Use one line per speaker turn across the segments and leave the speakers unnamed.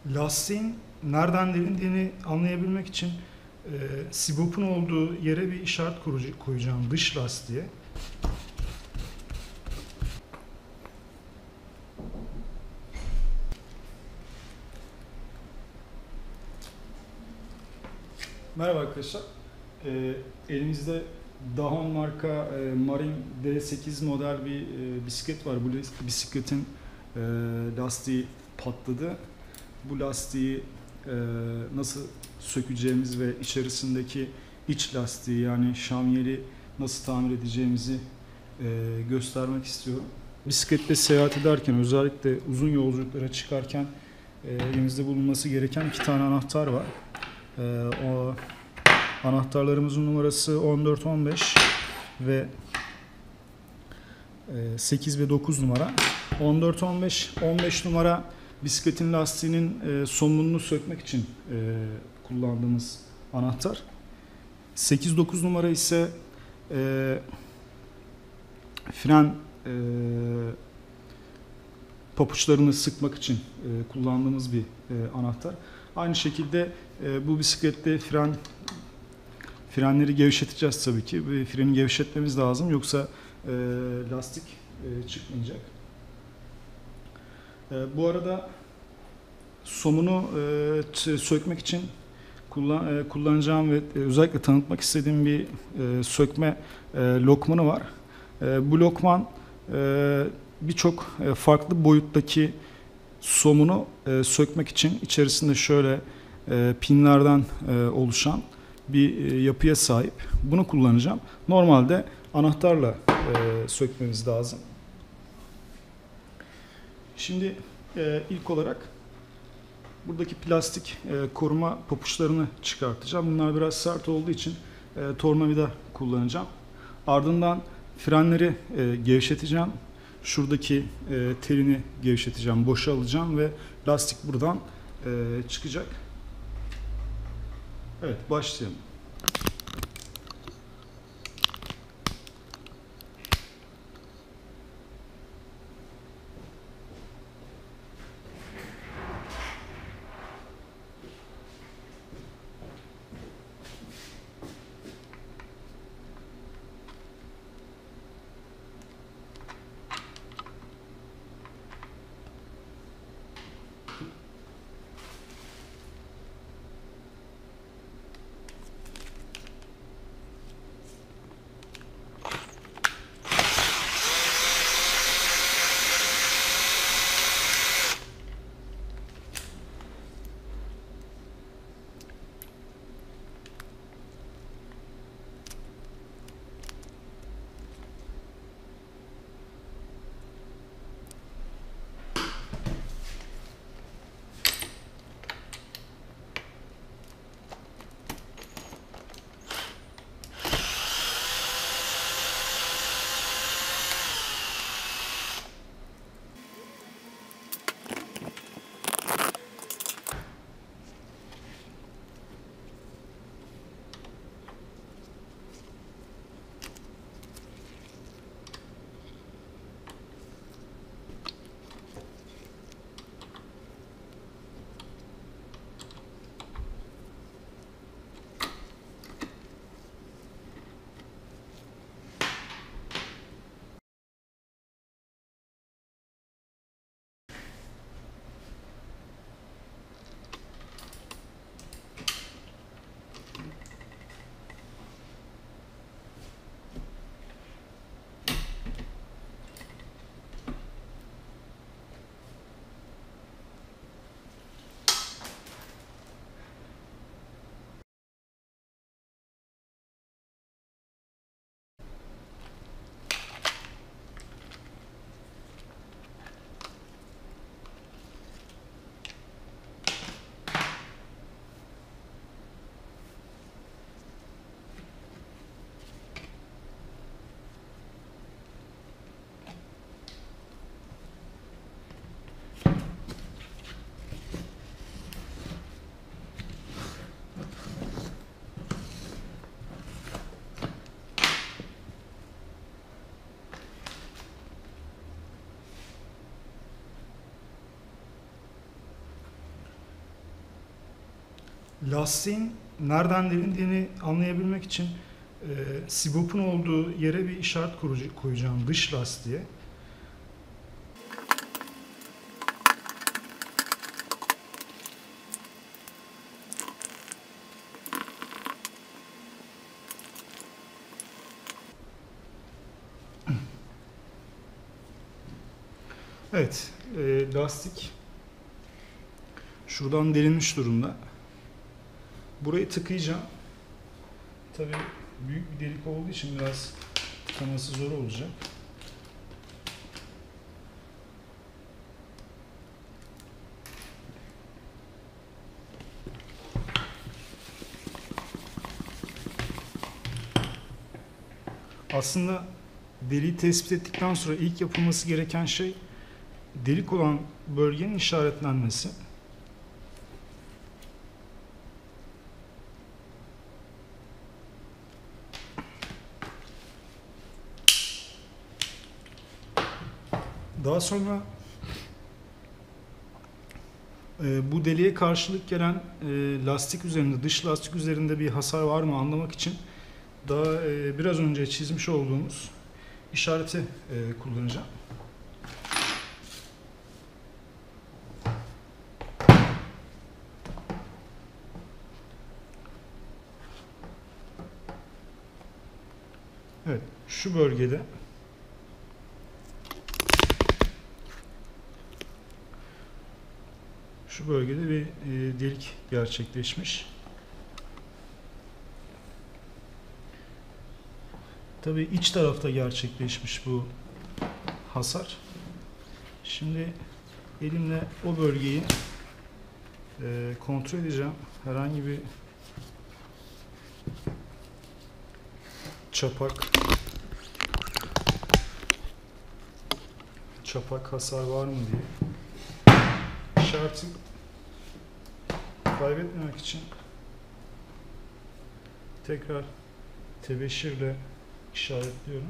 Lastiğin nereden delindiğini anlayabilmek için sibopun olduğu yere bir işaret koyacağım dış lastiğe. Merhaba arkadaşlar. Elimizde Dahon marka Marine D8 model bir bisiklet var. Bu bisikletin lastiği patladı. Bu lastiği nasıl sökeceğimiz ve içerisindeki iç lastiği yani şamyeli nasıl tamir edeceğimizi göstermek istiyorum. Bisikletle seyahat ederken özellikle uzun yolculuklara çıkarken elimizde bulunması gereken 2 tane anahtar var. O anahtarlarımızın numarası 14-15 ve 8 ve 9 numara. 14-15 numara bisikletin lastiğinin somununu sökmek için kullandığımız anahtar. 8-9 numara ise fren papuçlarını sıkmak için kullandığımız bir anahtar. Aynı şekilde bu bisiklette frenleri gevşeteceğiz tabii ki. Freni gevşetmemiz lazım yoksa lastik çıkmayacak. Bu arada somunu sökmek için kullanacağım ve özellikle tanıtmak istediğim bir sökme lokmanı var. Bu lokman birçok farklı boyuttaki somunu sökmek için içerisinde şöyle pinlerden oluşan bir yapıya sahip. Bunu kullanacağım. Normalde anahtarla sökmemiz lazım. Şimdi ilk olarak buradaki plastik koruma papuçlarını çıkartacağım. Bunlar biraz sert olduğu için tornavida kullanacağım. Ardından frenleri gevşeteceğim. Şuradaki telini gevşeteceğim, boşaltacağım ve lastik buradan çıkacak. Evet, başlayalım. Lastiğin nereden delindiğini anlayabilmek için sibopun olduğu yere bir işaret koyacağım dış lastiğe. Evet, lastik şuradan delinmiş durumda. Burayı tıkayacağım. Tabii büyük bir delik olduğu için biraz tıkaması zor olacak. Aslında deliği tespit ettikten sonra ilk yapılması gereken şey delik olan bölgenin işaretlenmesi. Daha sonra bu deliğe karşılık gelen lastik üzerinde, dış lastik üzerinde bir hasar var mı anlamak için daha biraz önce çizmiş olduğumuz işareti kullanacağım. Evet, şu bölgede bir delik gerçekleşmiş. Tabii iç tarafta gerçekleşmiş bu hasar. Şimdi elimle o bölgeyi kontrol edeceğim. Herhangi bir çapak hasar var mı diye. İşareti kaybetmemek için tekrar tebeşirle işaretliyorum.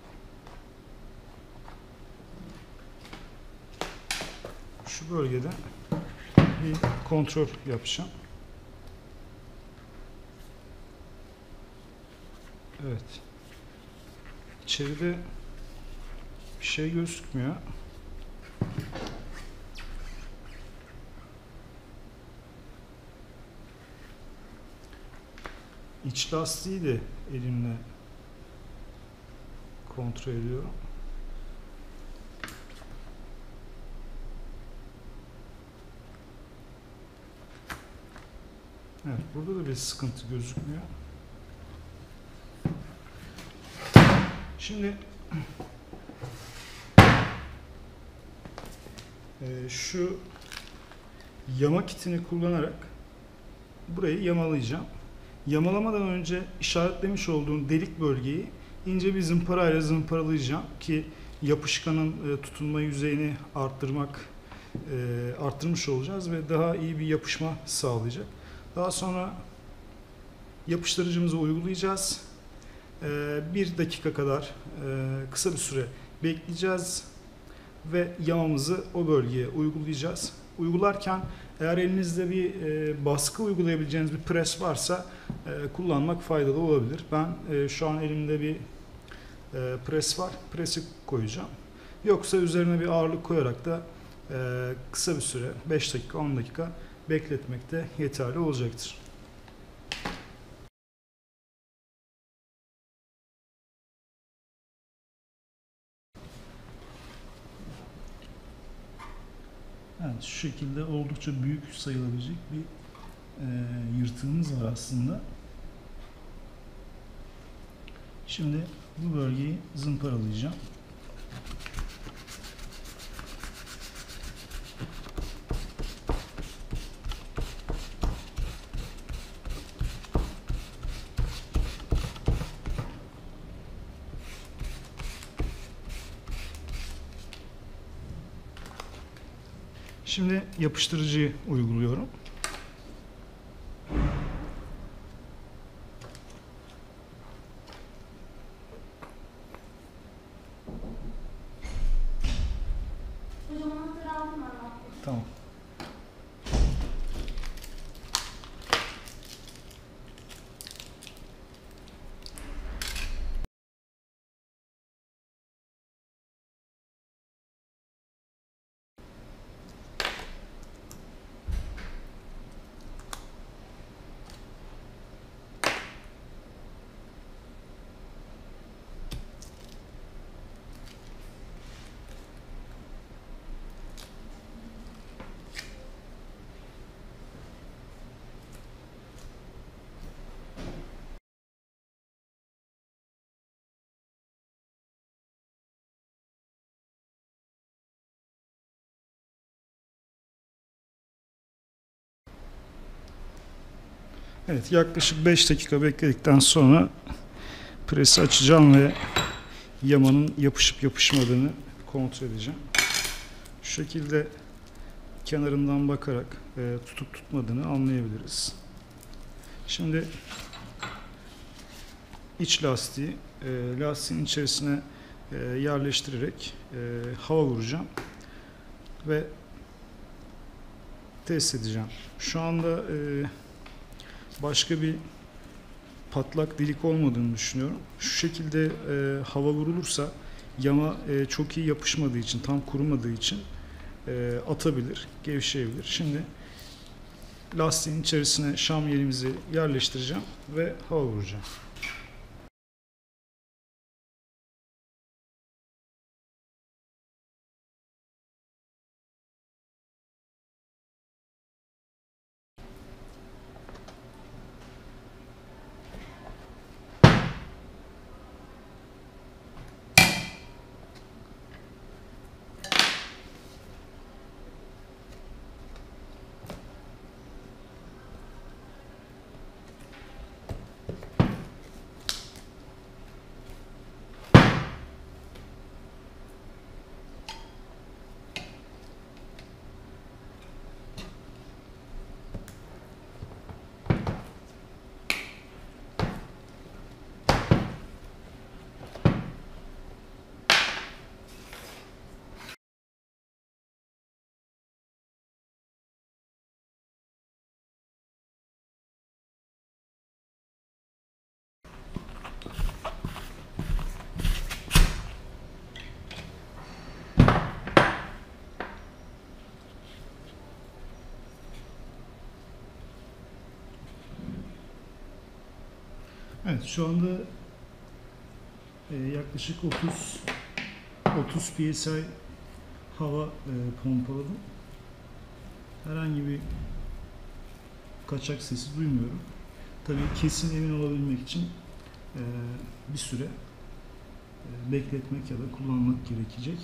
Şu bölgede bir kontrol yapacağım. Evet. İçeride bir şey gözükmüyor. İç lastiği de elimle kontrol ediyorum. Evet, burada da bir sıkıntı gözükmüyor. Şimdi şu yama kitini kullanarak burayı yamalayacağım. Yamalamadan önce işaretlemiş olduğum delik bölgeyi ince bir zımparayla zımparalayacağım ki yapışkanın tutunma yüzeyini arttırmış olacağız ve daha iyi bir yapışma sağlayacak. Daha sonra yapıştırıcımızı uygulayacağız. 1 dakika kadar kısa bir süre bekleyeceğiz ve yamamızı o bölgeye uygulayacağız. Uygularken eğer elinizde bir baskı uygulayabileceğiniz bir pres varsa kullanmak faydalı olabilir. Ben şu an elimde bir pres var. Presi koyacağım. Yoksa üzerine bir ağırlık koyarak da kısa bir süre 5 dakika 10 dakika bekletmek de yeterli olacaktır. Evet, şu şekilde oldukça büyük sayılabilecek bir yırtığımız var aslında. Şimdi bu bölgeyi zımparalayacağım. Şimdi yapıştırıcıyı uyguluyorum. Tamam. Evet, yaklaşık 5 dakika bekledikten sonra presi açacağım ve yamanın yapışıp yapışmadığını kontrol edeceğim. Şu şekilde kenarından bakarak tutup tutmadığını anlayabiliriz. Şimdi iç lastiği lastiğin içerisine yerleştirerek hava vuracağım ve test edeceğim. Şu anda başka bir patlak delik olmadığını düşünüyorum. Şu şekilde hava vurulursa yama çok iyi yapışmadığı için, tam kurumadığı için atabilir, gevşeyebilir. Şimdi lastiğin içerisine şam yelimizi yerleştireceğim ve hava vuracağım. Evet, şu anda yaklaşık 30 psi hava pompaladım. Herhangi bir kaçak sesi duymuyorum. Tabii kesin emin olabilmek için bir süre bekletmek ya da kullanmak gerekecek.